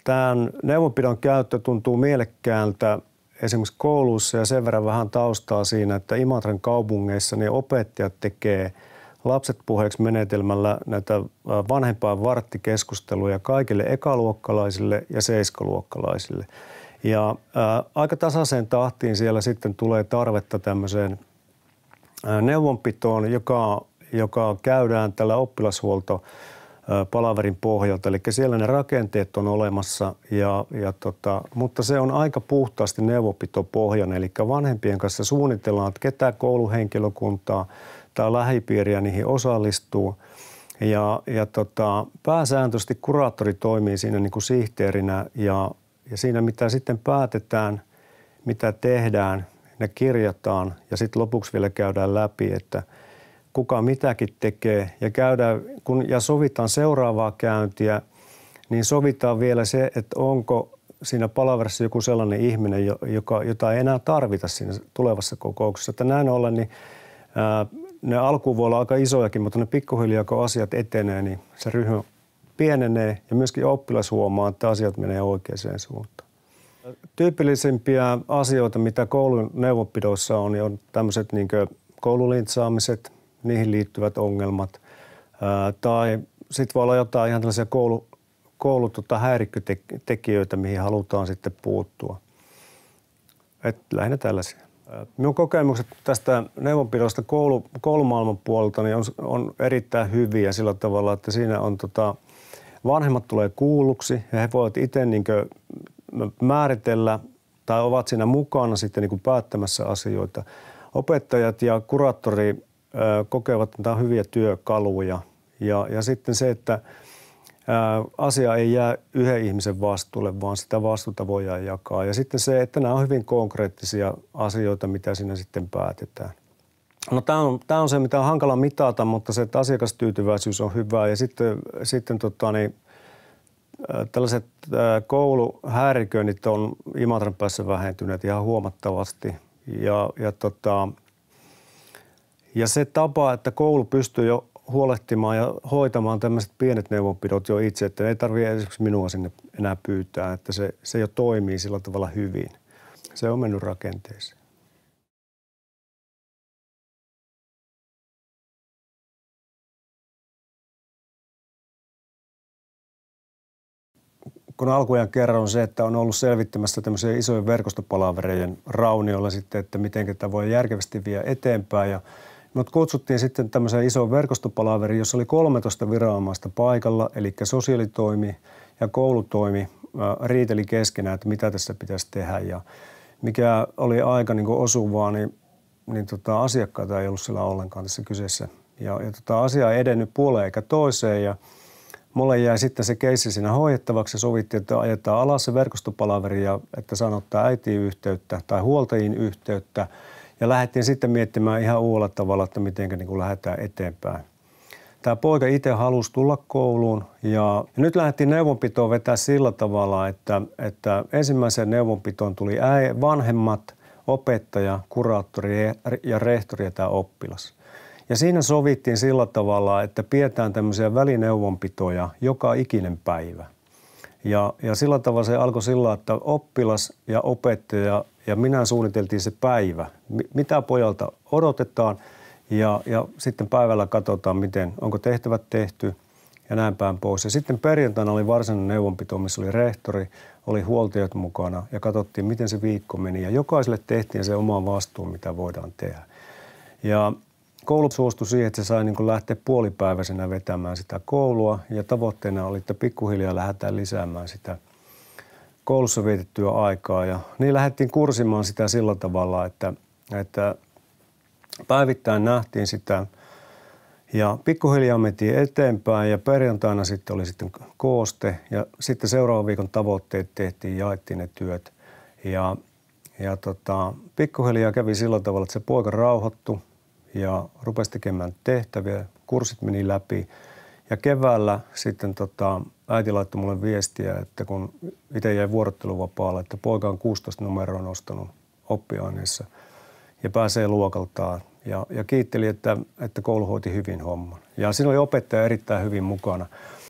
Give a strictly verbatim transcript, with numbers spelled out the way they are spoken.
Tämän neuvonpidon käyttö tuntuu mielekkäältä esimerkiksi kouluissa ja sen verran vähän taustaa siinä, että Imatran kaupungeissa niin opettajat tekee lapset puheeksi menetelmällä näitä vanhempaan varttikeskusteluja kaikille ekaluokkalaisille ja seiskaluokkalaisille. Ja ää, aika tasaiseen tahtiin siellä sitten tulee tarvetta tämmöiseen ää, neuvonpitoon, joka, joka käydään tällä oppilashuolto palaverin pohjalta, eli siellä ne rakenteet on olemassa, ja, ja tota, mutta se on aika puhtaasti neuvonpitopohjainen, eli vanhempien kanssa suunnitellaan, että ketä kouluhenkilökuntaa tai lähipiiriä niihin osallistuu, ja, ja tota, pääsääntöisesti kuraattori toimii siinä niin kuin sihteerinä, ja, ja siinä mitä sitten päätetään, mitä tehdään, ne kirjataan, ja sitten lopuksi vielä käydään läpi, että kuka mitäkin tekee ja käydään, kun ja sovitaan seuraavaa käyntiä, niin sovitaan vielä se, että onko siinä palaverissa joku sellainen ihminen, joka, jota ei enää tarvita siinä tulevassa kokouksessa. Että näin ollen, niin ää, ne alkuun voi olla aika isojakin, mutta ne pikkuhiljaa, kun asiat etenee, niin se ryhmä pienenee ja myöskin oppilas huomaa, että asiat menee oikeaan suuntaan. Tyypillisimpiä asioita, mitä koulun neuvonpidoissa on, niin on tämmöiset niin kuin koululintsaamiset, niihin liittyvät ongelmat. Ää, tai sitten voi olla jotain ihan tällaisia koulu, koulu tota, häirikkötekijöitä, mihin halutaan sitten puuttua. Et lähinnä tällaisia. Ää, minun kokemukset tästä neuvonpidosta koulu, koulumaailman puolelta niin on, on erittäin hyviä sillä tavalla, että siinä on tota, vanhemmat tulee kuulluksi ja he voivat itse niin kuin määritellä tai ovat siinä mukana sitten niin kuin päättämässä asioita. Opettajat ja kuraattori kokevat, että tämä on hyviä työkaluja. Ja, ja sitten se, että ää, asia ei jää yhden ihmisen vastuulle, vaan sitä vastuuta voidaan jakaa. Ja sitten se, että nämä on hyvin konkreettisia asioita, mitä siinä sitten päätetään. No tämä on, tämä on se, mitä on hankala mitata, mutta se, että asiakastyytyväisyys on hyvää. Ja sitten, sitten tota, niin, tällaiset ää, kouluhäiriköinnit on Imatran päässä vähentyneet ihan huomattavasti. Ja, ja tota, Ja se tapa, että koulu pystyy jo huolehtimaan ja hoitamaan tämmöiset pienet neuvonpidot jo itse, että ei tarvitse esimerkiksi minua sinne enää pyytää, että se, se jo toimii sillä tavalla hyvin. Se on mennyt rakenteeseen. Kun alkujaan kerron se, että on ollut selvittämässä tämmöisiä isojen verkostopalavereiden raunioilla sitten, että miten tätä voi järkevästi viedä eteenpäin. Ja mut kutsuttiin sitten tämmöiseen isoon verkostopalaveriin, jossa oli kolmetoista viranomaista paikalla, eli sosiaalitoimi ja koulutoimi riiteli keskenään, että mitä tässä pitäisi tehdä. Ja mikä oli aika niin kuin osuvaa, niin, niin tota, asiakkaita ei ollut siellä ollenkaan tässä kyseessä. Ja, ja tota, asia ei edennyt puoleen eikä toiseen. Ja mulle jäi sitten se keissi siinä hoidettavaksi ja sovittiin, että ajetaan alas se verkostopalaveri ja että sanottaa äitiin yhteyttä tai huoltajiin yhteyttä. Ja lähdettiin sitten miettimään ihan uudella tavalla, että miten niin kuin lähdetään eteenpäin. Tämä poika itse halusi tulla kouluun ja nyt lähdettiin neuvonpitoon vetää sillä tavalla, että, että ensimmäiseen neuvonpitoon tuli vanhemmat, opettaja, kuraattori ja rehtori ja tämä oppilas. Ja siinä sovittiin sillä tavalla, että pidetään tämmöisiä välineuvonpitoja joka ikinen päivä. Ja, ja sillä tavalla se alkoi sillä, että oppilas ja opettaja ja minä suunniteltiin se päivä, mitä pojalta odotetaan ja, ja sitten päivällä katsotaan, miten, onko tehtävät tehty ja näin päin pois. Ja sitten perjantaina oli varsinainen neuvonpito, missä oli rehtori, oli huoltajat mukana ja katsottiin, miten se viikko meni. Ja jokaiselle tehtiin se oma vastuu, mitä voidaan tehdä. Ja koulu suostui siihen, että se sai niin kuin lähteä puolipäiväisenä vetämään sitä koulua ja tavoitteena oli, että pikkuhiljaa lähdetään lisäämään sitä koulussa vietettyä aikaa. Ja niin lähdettiin kurssimaan sitä sillä tavalla, että, että päivittäin nähtiin sitä ja pikkuhiljaa mentiin eteenpäin ja perjantaina sitten oli sitten kooste ja sitten seuraavan viikon tavoitteet tehtiin, jaettiin ne työt. Ja, ja tota, pikkuhiljaa kävi sillä tavalla, että se poika rauhoittui ja rupesi tekemään tehtäviä, kurssit meni läpi ja keväällä sitten tota, äiti laittoi mulle viestiä, että kun itse jäi vuorotteluvapaalle, että poika on kuusitoista numeroa nostanut oppiaineessa ja pääsee luokaltaan ja, ja kiitteli, että, että koulu hoiti hyvin homman. Ja siinä oli opettaja erittäin hyvin mukana.